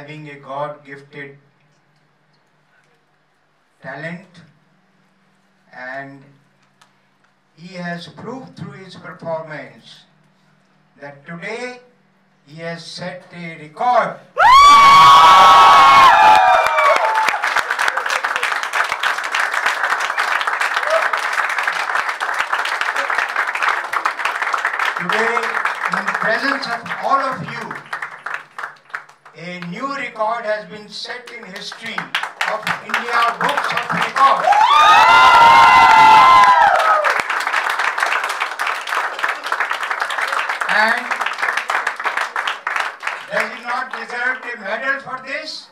having a God-gifted talent, and he has proved through his performance that today he has set a record. Today, in the presence of all of you, a new record has been set in history of India Books of Records. And does he not deserve a medal for this?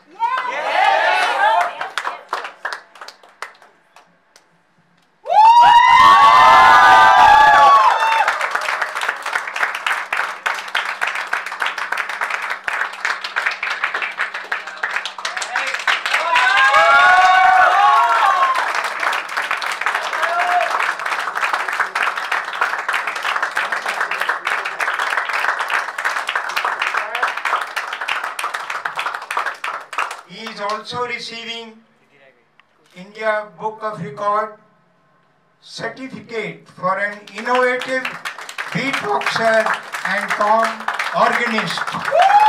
He is also receiving India Book of Record certificate for an innovative beatboxer and organist.